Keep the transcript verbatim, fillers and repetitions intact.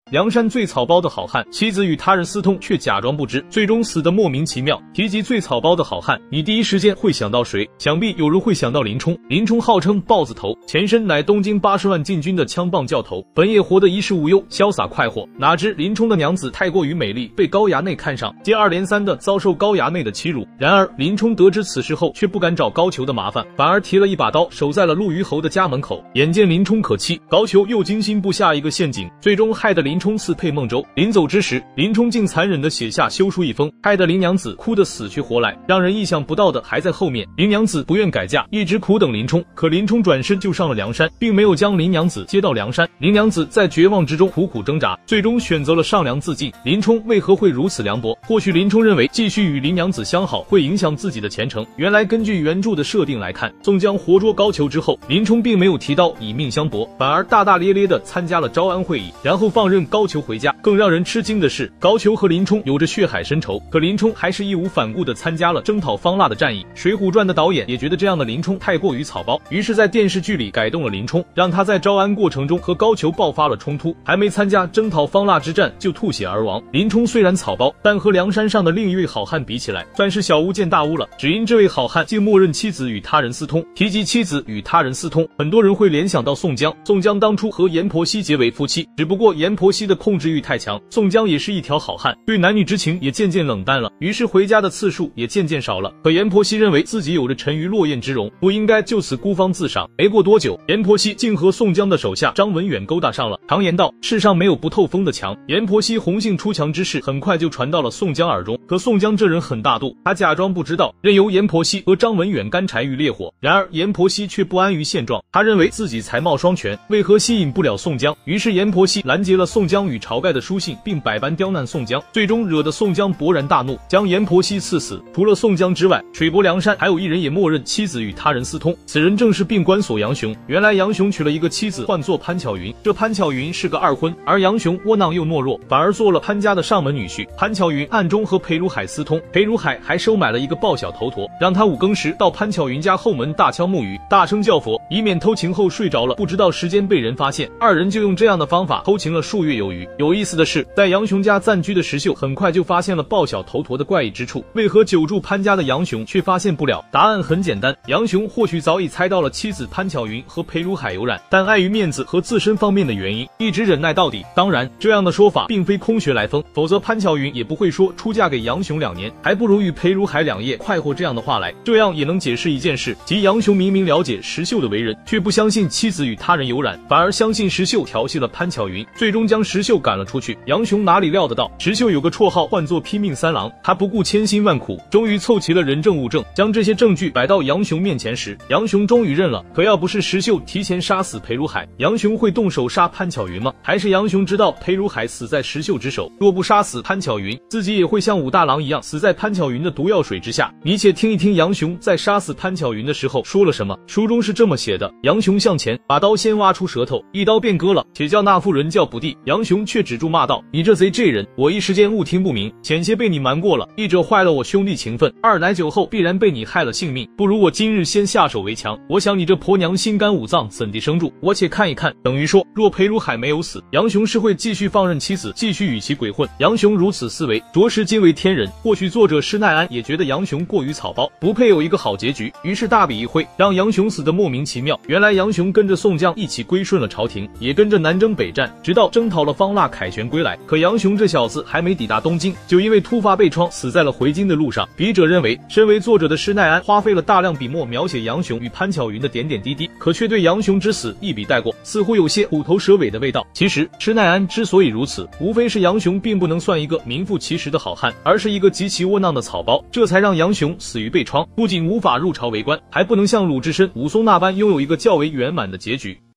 梁山最草包的好汉，妻子与他人私通却假装不知，最终死得莫名其妙。提及最草包的好汉，你第一时间会想到谁？想必有人会想到林冲。林冲号称豹子头，前身乃东京八十万禁军的枪棒教头，本也活得衣食无忧，潇洒快活。哪知林冲的娘子太过于美丽，被高衙内看上，接二连三的遭受高衙内的欺辱。然而林冲得知此事后，却不敢找高俅的麻烦，反而提了一把刀守在了陆虞侯的家门口。眼见林冲可欺，高俅又精心布下一个陷阱，最终害得林冲刺配孟州。临走之时，林冲竟残忍地写下休书一封，害得林娘子哭得死去活来。让人意想不到的还在后面，林娘子不愿改嫁，一直苦等林冲，可林冲转身就上了梁山，并没有将林娘子接到梁山。林娘子在绝望之中苦苦挣扎，最终选择了上梁自尽。林冲为何会如此凉薄？或许林冲认为继续与林娘子相好会影响自己的前程。原来根据原著的设定来看，宋江活捉高俅之后，林冲并没有提到以命相搏，反而大大咧咧地参加了招安会议，然后放任高俅回家。更让人吃惊的是，高俅和林冲有着血海深仇，可林冲还是义无反顾地参加了征讨方腊的战役。水浒传的导演也觉得这样的林冲太过于草包，于是在电视剧里改动了林冲，让他在招安过程中和高俅爆发了冲突，还没参加征讨方腊之战就吐血而亡。林冲虽然草包，但和梁山上的另一位好汉比起来，算是小巫见大巫了。只因这位好汉竟默认妻子与他人私通。提及妻子与他人私通，很多人会联想到宋江。宋江当初和阎婆惜结为夫妻，只不过阎婆惜的控制欲太强，宋江也是一条好汉，对男女之情也渐渐冷淡了，于是回家的次数也渐渐少了。可阎婆惜认为自己有着沉鱼落雁之容，不应该就此孤芳自赏。没过多久，阎婆惜竟和宋江的手下张文远勾搭上了。常言道，世上没有不透风的墙，阎婆惜红杏出墙之事很快就传到了宋江耳中。可宋江这人很大度，他假装不知道，任由阎婆惜和张文远干柴遇烈火。然而阎婆惜却不安于现状，他认为自己才貌双全，为何吸引不了宋江？于是阎婆惜拦截了宋江与晁盖的书信，并百般刁难宋江，最终惹得宋江勃然大怒，将阎婆惜赐死。除了宋江之外，水泊梁山还有一人也默认妻子与他人私通，此人正是病关索杨雄。原来杨雄娶了一个妻子，唤作潘巧云，这潘巧云是个二婚，而杨雄窝囊又懦弱，反而做了潘家的上门女婿。潘巧云暗中和裴如海私通，裴如海还收买了一个抱小头陀，让他五更时到潘巧云家后门大敲木鱼，大声叫佛，以免偷情后睡着了不知道时间被人发现。二人就用这样的方法偷情了数月有余。有意思的是，在杨雄家暂居的石秀很快就发现了抱小头陀的怪异之处，为何久住潘家的杨雄却发现不了？答案很简单，杨雄或许早已猜到了妻子潘巧云和裴如海有染，但碍于面子和自身方面的原因，一直忍耐到底。当然，这样的说法并非空穴来风，否则潘巧云也不会说出嫁给杨雄两年还不如与裴如海两夜快活这样的话来。这样也能解释一件事，即杨雄明明了解石秀的为人，却不相信妻子与他人有染，反而相信石秀调戏了潘巧云，最终将石秀赶了出去。杨雄哪里料得到，石秀有个绰号唤作拼命三郎，他不顾千辛万苦，终于凑齐了人证物证，将这些证据摆到杨雄面前时，杨雄终于认了。可要不是石秀提前杀死裴如海，杨雄会动手杀潘巧云吗？还是杨雄知道裴如海死在石秀之手，若不杀死潘巧云，自己也会像武大郎一样死在潘巧云的毒药水之下？你且听一听杨雄在杀死潘巧云的时候说了什么。书中是这么写的：杨雄向前，把刀先挖出舌头，一刀便割了，且叫那妇人叫不地。杨雄却止住骂道：你这贼这人，我一时间误听不明，险些被你瞒过了。一者坏了我兄弟情分，二乃酒后必然被你害了性命，不如我今日先下手为强。我想你这婆娘心肝五脏怎地生住？我且看一看。等于说，若裴如海没有死，杨雄是会继续放任妻子继续与其鬼混。杨雄如此思维，着实惊为天人。或许作者施耐庵也觉得杨雄过于草包，不配有一个好结局，于是大笔一挥，让杨雄死得莫名其妙。原来杨雄跟着宋江一起归顺了朝廷，也跟着南征北战，直到征讨了方腊，凯旋归来。可杨雄这小子还没抵达东京，就因为突发被疮死在了回京的路上。笔者认为，身为作者的施耐庵花费了大量笔墨描写杨雄与潘巧云的点点滴滴，可却对杨雄之死一笔带过，似乎有些虎头蛇尾的味道。其实施耐庵之所以如此，无非是杨雄并不能算一个名副其实的好汉，而是一个极其窝囊的草包，这才让杨雄死于被疮，不仅无法入朝为官，还不能像鲁智深、武松那般拥有一个较为圆满的结局。